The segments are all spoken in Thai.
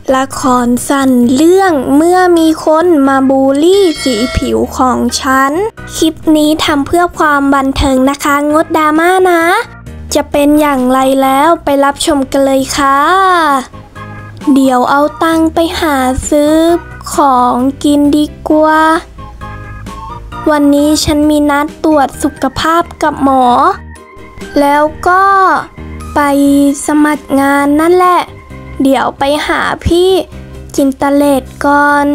ละครสั้นเรื่องเมื่อมีคนมาบูลลี่สีผิวของฉันคลิปนี้ทำเพื่อความบันเทิงนะคะงดดราม่านะจะเป็นอย่างไรแล้วไปรับชมกันเลยค่ะเดี๋ยวเอาตังค์ไปหาซื้อของกินดีกว่าวันนี้ฉันมีนัดตรวจสุขภาพกับหมอแล้วก็ไปสมัครงานนั่นแหละเดี๋ยวไปหาพี่จินตเลศก่อน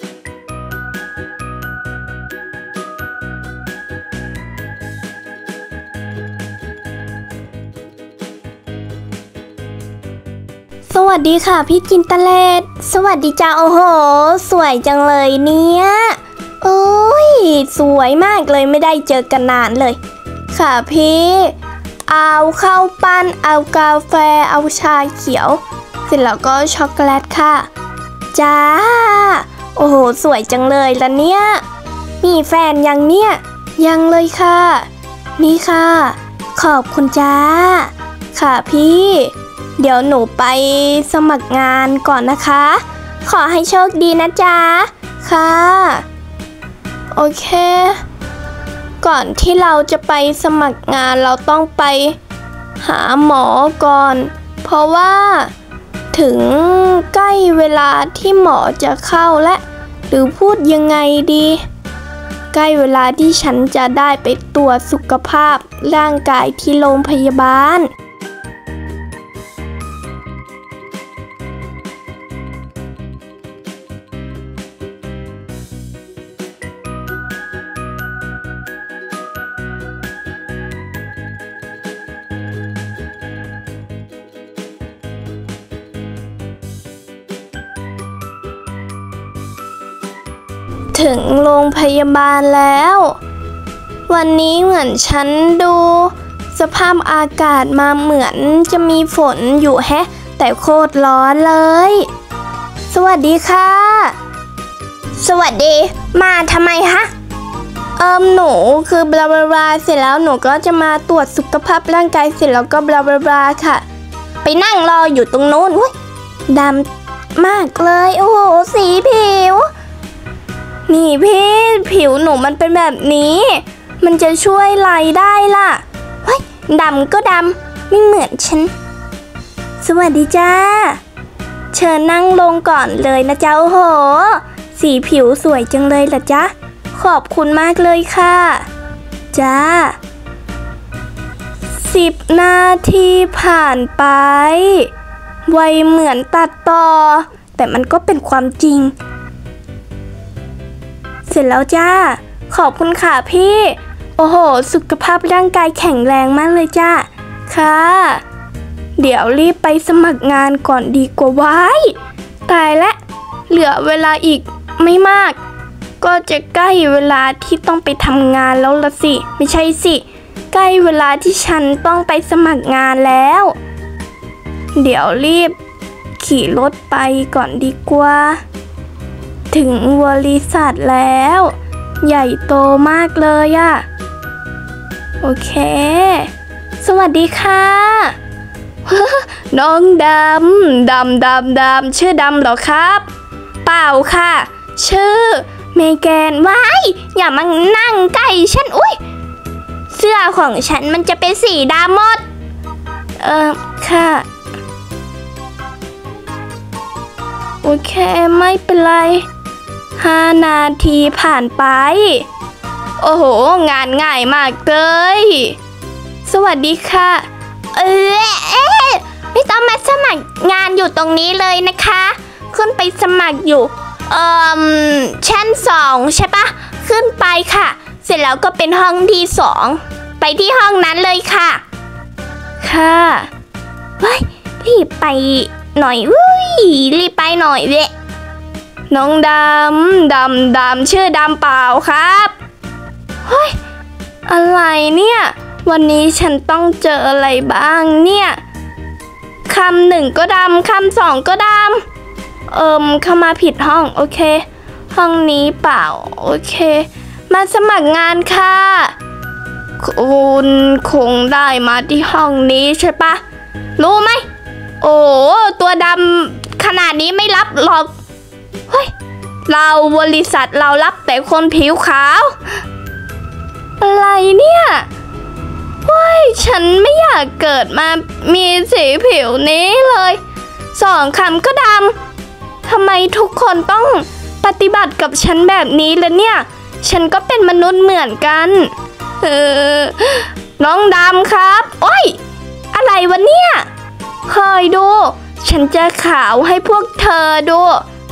สวัสดีค่ะพี่จินตเลศสวัสดีจ้าโอ้โหสวยจังเลยเนี่ยโอ้ยสวยมากเลยไม่ได้เจอกันนานเลยค่ะพี่เอาข้าวปั้นเอากาแฟเอาชาเขียวเสร็จแล้วก็ช็อกโกแลตค่ะจ้าโอ้โหสวยจังเลยแล้วเนี่ยมีแฟนยังเนี่ยยังเลยค่ะนี่ค่ะขอบคุณจ้าค่ะพี่เดี๋ยวหนูไปสมัครงานก่อนนะคะขอให้โชคดีนะจ๊ะค่ะโอเคก่อนที่เราจะไปสมัครงานเราต้องไปหาหมอก่อนเพราะว่าถึงใกล้เวลาที่หมอจะเข้าและหรือพูดยังไงดีใกล้เวลาที่ฉันจะได้ไปตรวจสุขภาพร่างกายที่โรงพยาบาลถึงโรงพยาบาลแล้ววันนี้เหมือนฉันดูสภาพอากาศมาเหมือนจะมีฝนอยู่แฮะแต่โคตรร้อนเลยสวัสดีค่ะสวัสดีมาทำไมฮะหนูคือบลาบลาเสร็จแล้วหนูก็จะมาตรวจสุขภาพร่างกายเสร็จแล้วก็บลาบลาค่ะไปนั่งรออยู่ตรงโน้นอุ้ยดำมากเลยโอ้โหสีผิวนี่พี่ผิวหนูมันเป็นแบบนี้มันจะช่วยอะไรได้ล่ะเฮ้ยดำก็ดำไม่เหมือนฉันสวัสดีจ้าเชิญนั่งลงก่อนเลยนะจ๊ะโอ้โหสีผิวสวยจังเลยล่ะจ๊ะขอบคุณมากเลยค่ะจ้า10 นาทีผ่านไปไวเหมือนตัดต่อแต่มันก็เป็นความจริงเสร็จแล้วจ้าขอบคุณค่ะพี่โอ้โหสุขภาพร่างกายแข็งแรงมากเลยจ้าค่ะเดี๋ยวรีบไปสมัครงานก่อนดีกว่าไว้ตายและเหลือเวลาอีกไม่มากก็จะใกล้เวลาที่ต้องไปทำงานแล้วละสิไม่ใช่สิใกล้เวลาที่ฉันต้องไปสมัครงานแล้วเดี๋ยวรีบขี่รถไปก่อนดีกว่าถึงบริษัทแล้วใหญ่โตมากเลยอะโอเคสวัสดีค่ะน้องดำชื่อดำเหรอครับเปล่าค่ะชื่อเมแกนว้ายอย่ามานั่งใกล้ฉันอุ้ยเสื้อของฉันมันจะเป็นสีดำหมดค่ะโอเคไม่เป็นไร5 นาทีผ่านไปโอ้โหงานง่ายมากเลยสวัสดีค่ะไม่ต้องมาสมัครงานอยู่ตรงนี้เลยนะคะขึ้นไปสมัครอยู่ชั้น2ใช่ปะขึ้นไปค่ะเสร็จแล้วก็เป็นห้องที่2ไปที่ห้องนั้นเลยค่ะค่ะว้ายรีบไปหน่อยรีบไปหน่อยเว้ยน้องดำชื่อดำเปล่าครับเฮ้ยอะไรเนี่ยวันนี้ฉันต้องเจออะไรบ้างเนี่ยคำ1ก็ดำคำ2ก็ดำเข้ามาผิดห้องโอเคห้องนี้เปล่าโอเคมาสมัครงานค่ะคุณคงได้มาที่ห้องนี้ใช่ปะรู้ไหมโอ้ตัวดำขนาดนี้ไม่รับหรอกเฮ้ยบริษัทเรารับแต่คนผิวขาวอะไรเนี่ยเฮ้ยฉันไม่อยากเกิดมามีสีผิวนี้เลย2 คำก็ดำทำไมทุกคนต้องปฏิบัติกับฉันแบบนี้ล่ะเนี่ยฉันก็เป็นมนุษย์เหมือนกันน้องดำครับโอ้ยอะไรวะเนี่ยคอยดูฉันจะขาวให้พวกเธอดู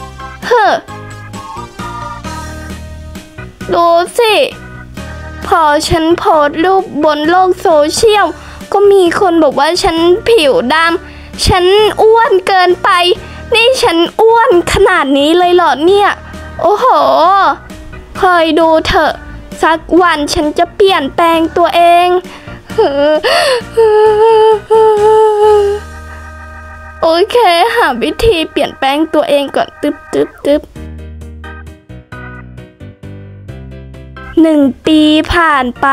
ดูสิพอฉันโพสต์รูปบนโลกโซเชียลก็มีคนบอกว่าฉันผิวดำฉันอ้วนเกินไปนี่ฉันอ้วนขนาดนี้เลยเหรอเนี่ยโอ้โหคอยดูเถอะสักวันฉันจะเปลี่ยนแปลงตัวเองโอเคหาวิธีเปลี่ยนแปลงตัวเองก่อนตึ๊บ1 ปีผ่านไป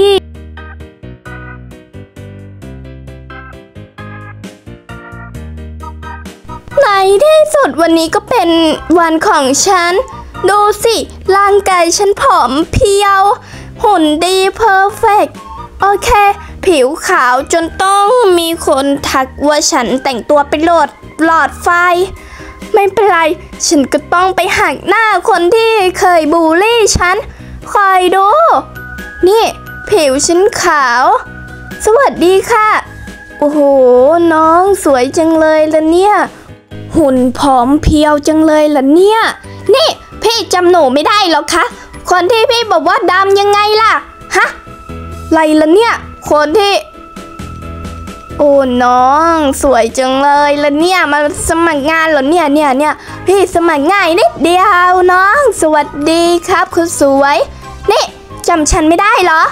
ในที่สุดวันนี้ก็เป็นวันของฉันดูสิร่างกายฉันผอมเพรียวหุ่นดีเพอร์เฟกต์โอเคผิวขาวจนต้องมีคนทักว่าฉันแต่งตัวเป็นหลอดไฟไม่เป็นไรฉันก็ต้องไปหักหน้าคนที่เคยบูลลี่ฉันคอยดูนี่ผิวฉันขาวสวัสดีค่ะโอ้โหน้องสวยจังเลยล่ะเนี่ยหุ่นผอมเพรียวจังเลยล่ะเนี่ยนี่พี่จำหนูไม่ได้หรอคะคนที่พี่บอกว่าดำยังไงล่ะฮะไรล่ะเนี่ยคนที่โอ้น้องสวยจังเลยล่ะเนี่ยมาสมัครงานเหรอเนี่ยพี่สมัครง่ายนิดเดียวน้องสวัสดีครับคุณสวยนี่จำฉันไม่ได้เหรอ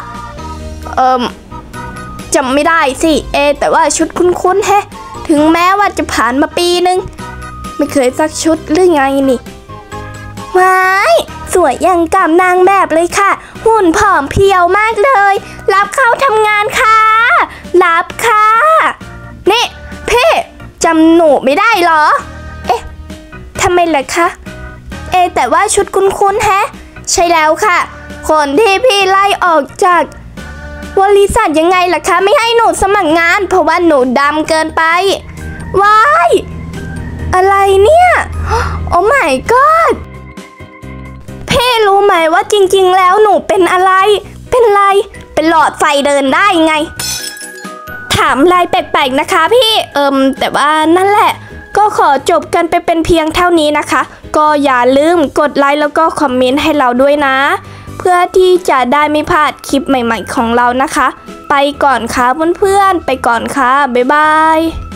จำไม่ได้สิแต่ว่าชุดคุ้นๆแฮะถึงแม้ว่าจะผ่านมาปีนึงไม่เคยซักชุดหรือไงนี่ว้ายสวยอย่างกับนางแบบเลยค่ะหุ่นผอมเพรียวมากเลยรับเข้าทำงานค่ะรับค่ะนี่พี่จำหนูไม่ได้เหรอทำไมล่ะคะแต่ว่าชุดคุ้นๆแฮะใช่แล้วค่ะคนที่พี่ไล่ออกจากบริษัทยังไงล่ะคะไม่ให้หนูสมัครงานเพราะว่าหนูดำเกินไปว้ายอะไรเนี่ยโอ้ my god พี่รู้ไหมว่าจริงๆแล้วหนูเป็นอะไรเป็นหลอดไฟเดินได้ไงถามอะไรแปลกๆนะคะพี่แต่ว่านั่นแหละก็ขอจบกันไปเป็นเพียงเท่านี้นะคะก็อย่าลืมกดไลค์แล้วก็คอมเมนต์ให้เราด้วยนะเพื่อที่จะได้ไม่พลาดคลิปใหม่ๆของเรานะคะไปก่อนค่ะเพื่อนๆไปก่อนค่ะบ๊ายบาย